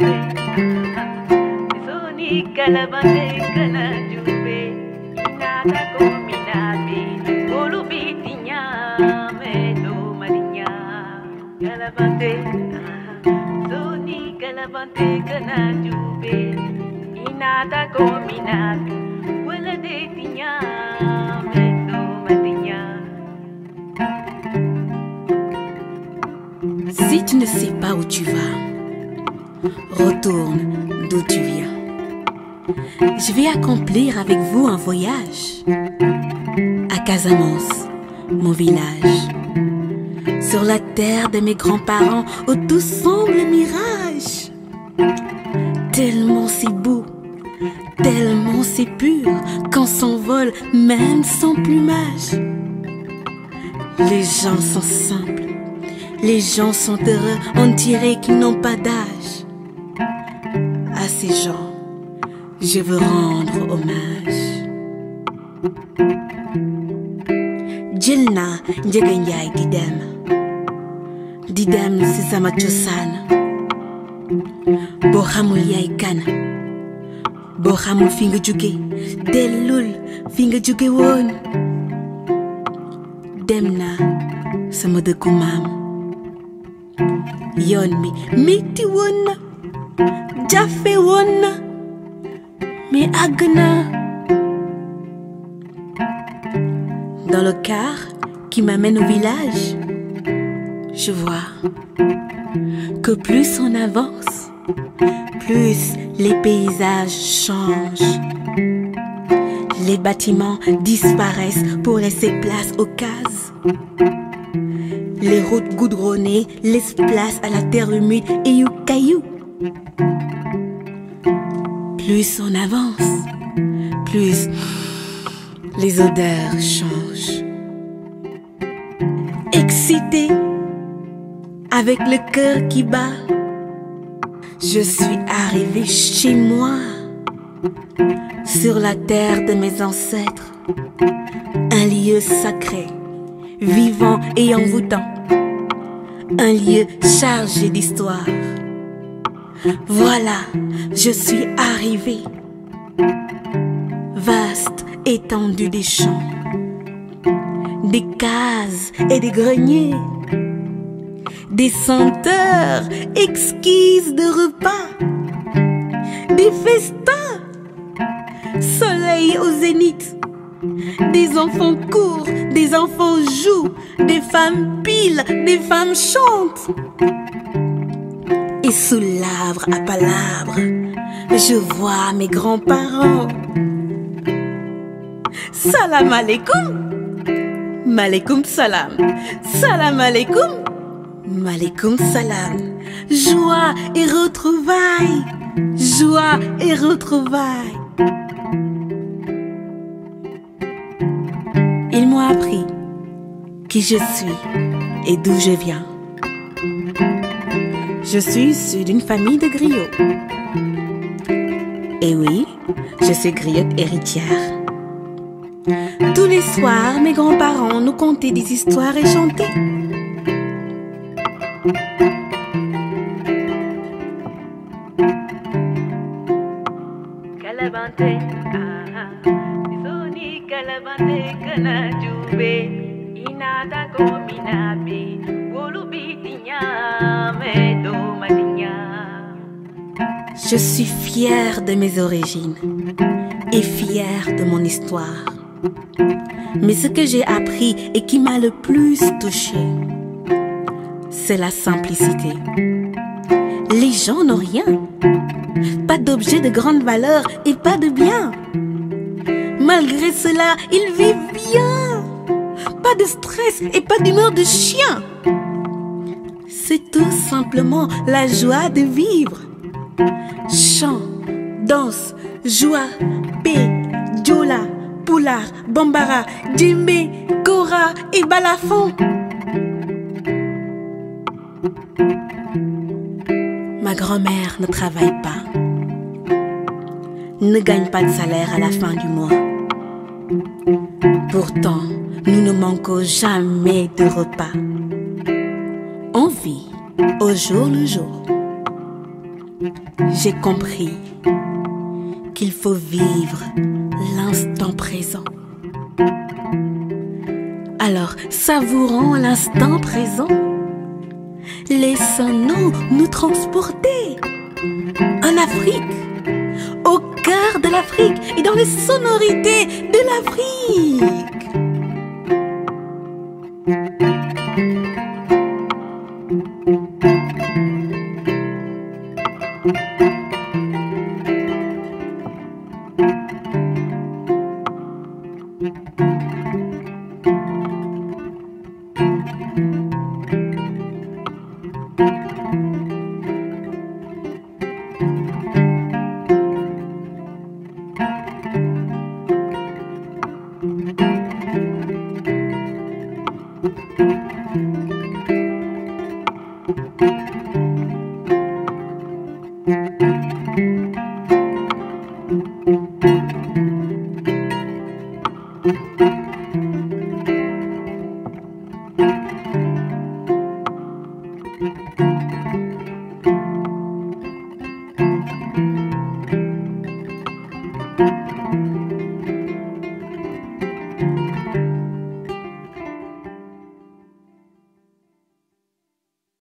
Calabante kana jube inata kominabe olubitinya medo marinya calabante zoni calabante kana jube inata kominabe wala de tinya medo marinya. Si tu ne sais pas où tu vas, retourne d'où tu viens. Je vais accomplir avec vous un voyage à Casamance, mon village, sur la terre de mes grands-parents où tout semble mirage. Tellement c'est beau, tellement c'est pur, qu'on s'envole même sans plumage. Les gens sont simples, les gens sont heureux, on dirait qu'ils n'ont pas d'âge. À ces gens, je veux rendre hommage. Jilna Njeganjay Didem si sama cosaan. Boo xamul yaay kan, boo xamul fi nga jóge, dellul fi nga jóge woon. Dem na sama dëkku maam. Yoon mi metti woon na, jafe woon na, mais àgg naa. Dans le car qui m'amène au village, je vois que plus on avance, plus les paysages changent. Les bâtiments disparaissent pour laisser place aux cases. Les routes goudronnées laissent place à la terre humide et aux cailloux. Plus on avance, plus les odeurs changent. Excité, avec le cœur qui bat, je suis arrivée chez moi, sur la terre de mes ancêtres, un lieu sacré, vivant et envoûtant, un lieu chargé d'histoire. Voilà, je suis arrivée. Vaste étendue des champs, des cases et des greniers, des senteurs exquises de repas, des festins, soleil au zénith, des enfants courent, des enfants jouent, des femmes pilent, des femmes chantent. Et sous l'arbre à palabres, je vois mes grands-parents. Salam alaikum, malekoum salam, salam alaikum, malekoum salam. Joie et retrouvailles, joie et retrouvailles. Ils m'ont appris qui je suis et d'où je viens. Je suis issue d'une famille de griots. Et oui, je suis griotte héritière. Tous les soirs, mes grands-parents nous contaient des histoires et chantaient. Calabante, zoni calabante kana jube inata kominabe wolubitinya medo marinya. Je suis fière de mes origines et fière de mon histoire. Mais ce que j'ai appris et qui m'a le plus touchée, c'est la simplicité. Les gens n'ont rien, pas d'objets de grande valeur et pas de biens. Malgré cela, ils vivent bien. Pas de stress et pas d'humeur de chien. C'est tout simplement la joie de vivre. Chant, danse, joie, paix, diola, poulard, bambara, djembé, kora et balafon. Ma grand-mère ne travaille pas, ne gagne pas de salaire à la fin du mois. Pourtant, nous ne manquons jamais de repas. On vit au jour le jour. j'ai compris qu'il faut vivre l'instant présent. Alors, savourons l'instant présent. Laissons-nous nous transporter en Afrique, au cœur de l'Afrique et dans les sonorités de l'Afrique.